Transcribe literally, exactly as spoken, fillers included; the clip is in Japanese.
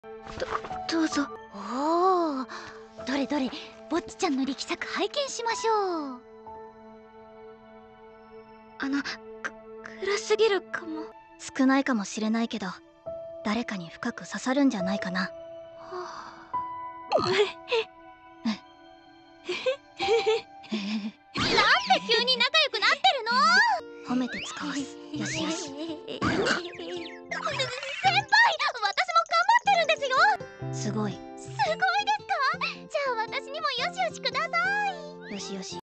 どどうぞ。おお、どれどれ、ぼっちちゃんの力作拝見しましょう。あの、く暗すぎるかも。少ないかもしれないけど、誰かに深く刺さるんじゃないかな。はあ、なんで急に仲良くなってるの？褒めて使わす。よしよし。